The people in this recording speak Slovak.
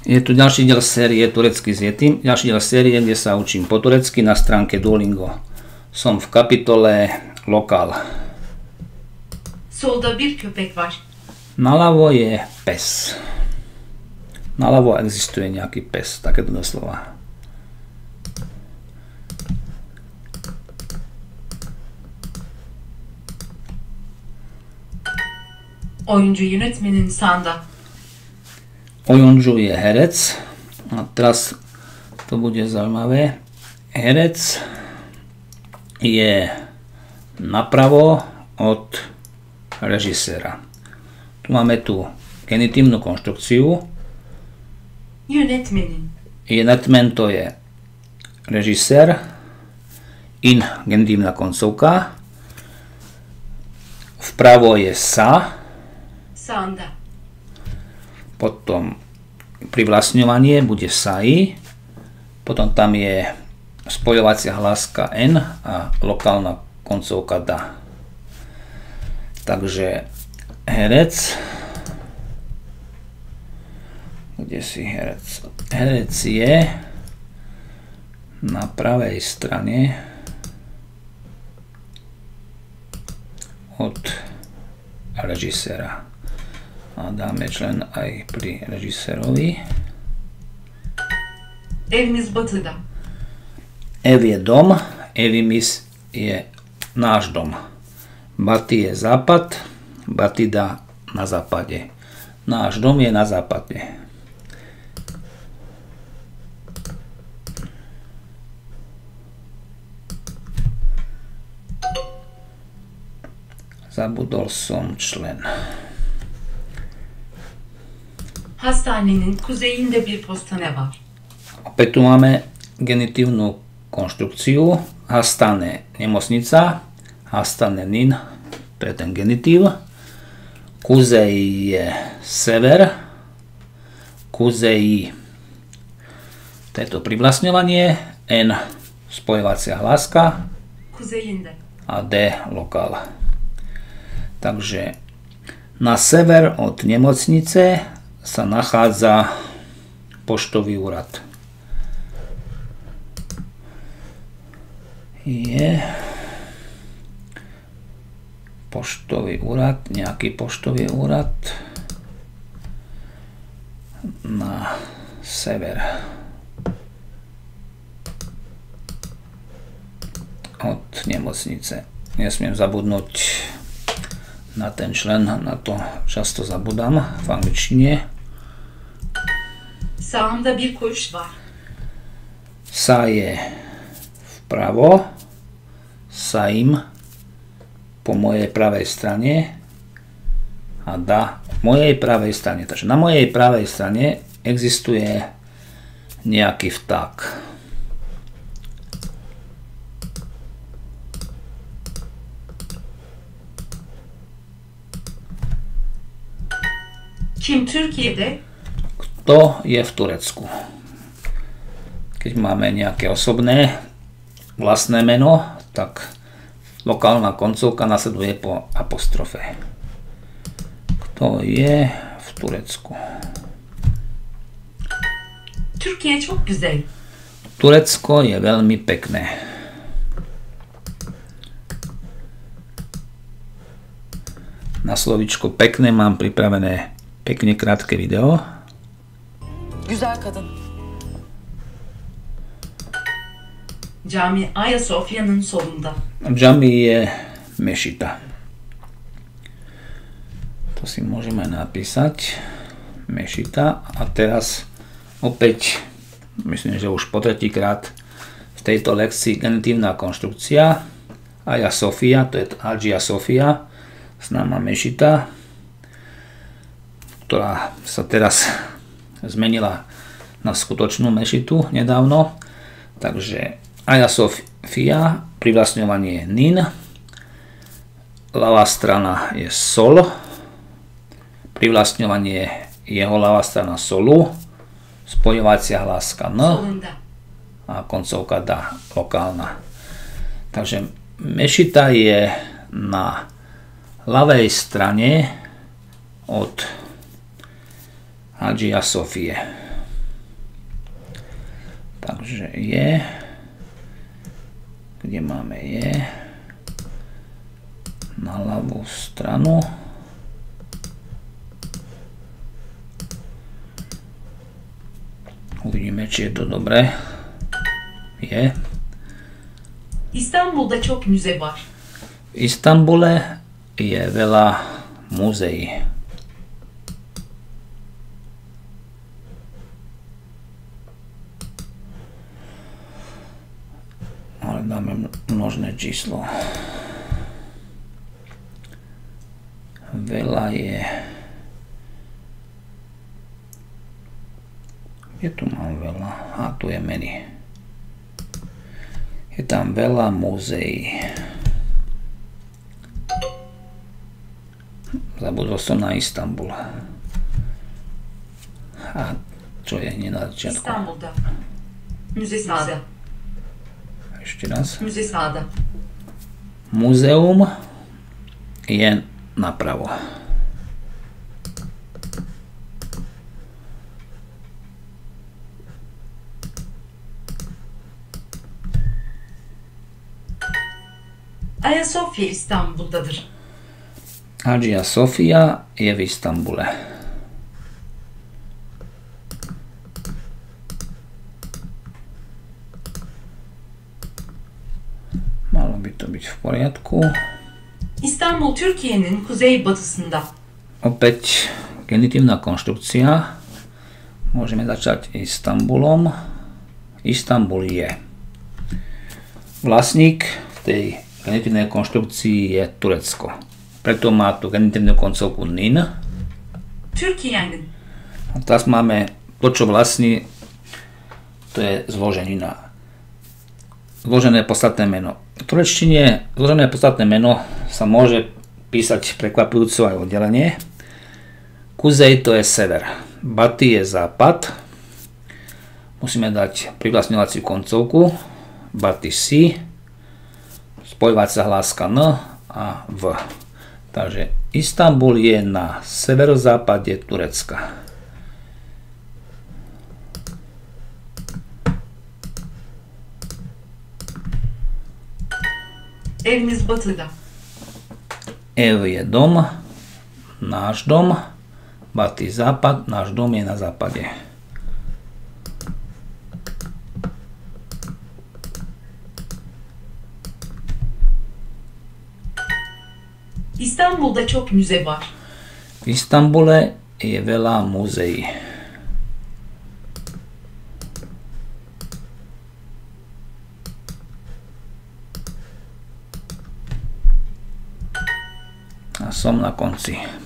Je tu ďalší diel série Turecky s Yetim. Ďalší diel série, kde sa učím po turecky na stránke Duolingo. Som v kapitole Lokál. Solda bir köpek var. Naľavo je pes. Naľavo existuje nejaký pes, takéto doslova. Oyuncu yönetmenin sağında. Oyuncu je herec. A teraz to bude zaujímavé. Herec je napravo od režiséra. Tu máme tu genitívnu konštrukciu. Yönetmenin. Yönetmen to je režisér. In genitívna koncovka. Vpravo je sa. Sağında. Potom privlastňovanie bude sai, potom tam je spojovacia hláska n a lokálna koncovka da. Takže herec, kde si herec? Herec je na pravej strane od režiséra. A dáme člen aj pri režisérovi. Evimiz batıda. Ev je dom, Evimis je náš dom. Bati je západ, Batida na západe. Náš dom je na západe. Zabudol som člen. Hastanenin kuzeyinde bir postane var. Opäť tu máme genitívnu konštrukciu. Hastane nemocnica, hastanenin, to je ten genitív. Kuzej je sever, kuzeji, to je to privlastňovanie, n spojovacia hláska Kuzeyinde. a d lokál. Takže na sever od nemocnice sa nachádza poštový úrad. Je poštový úrad, nejaký poštový úrad na sever od nemocnice. Nesmiem zabudnúť na ten člen, na to často zabudám v angličtine. Sağımda bir koğuş var. Sa je vpravo, saim po mojej pravej strane a da v mojej pravej strane. Takže na mojej pravej strane existuje nejaký vták. Kim Türkiye'de? Kto je v Turecku? Keď máme nejaké osobné vlastné meno, tak lokálna koncovka nasleduje po apostrofe. Kto je v Turecku? Türkiye çok güzel. Turecko je veľmi pekné. Na slovičko pekné mám pripravené pekne krátke video. Güzel kadın. Cami Hagia Sophia'nın solunda. Džami je mešita. To si môžeme napísať. Mešita. A teraz opäť, myslím, že už po tretíkrát v tejto lekcii genitívna konštrukcia. Hagia Sophia, to je Hagia Sophia, známa mešita, ktorá sa teraz zmenila na skutočnú mešitu nedávno. Takže Hagia Sophia, privlastňovanie nin, ľavá strana je sol, privlastňovanie jeho ľavá strana solu, spojovacia hláska n a koncovka da, lokálna. Takže mešita je na ľavej strane od Hagia Sophie. Takže je. Kde máme je? Na ľavú stranu. Uvidíme, či je to dobré. Je. İstanbul'da çok müze var. V Istanbule je veľa múzeí. Ale dáme množné číslo. Veľa je... Kde tu mám veľa? A tu je menu. Je tam veľa múzeí. Zabudol som na Istanbul. A čo je hneď na začiatku? İstanbul'da. Müze sağda. Ešte raz. Müze sağda. Múzeum je napravo. Ayasofya İstanbul'dadır. Hagia Sofia je v Istanbule. Malo by to byť v poriadku. İstanbul Türkiye'nin kuzeybatısında. Opäť genitívna konštrukcia. Môžeme začať Istanbulom. Istanbul je. Vlastník v tej genitívnej konštrukcii je Turecko. Preto má tu genitívnu koncovku nin. Türkiye'nin. A teraz máme to, čo vlastní, to je zloženina. Zložené podstatné meno. V turečtine zložené podstatné meno sa môže písať prekvapujúco aj oddelenie. Kuzej to je sever. Bati je západ. Musíme dať privlastňovaciu koncovku. Bati si. Spojovacia hláska n a v. Takže Istanbul je na severozápade Turecka. Evimiz batıda. Ev je dom, náš dom. Bati západ, náš dom je na západe. İstanbul'da çok müze var. V Istanbule je veľa múzeí. A som na konci.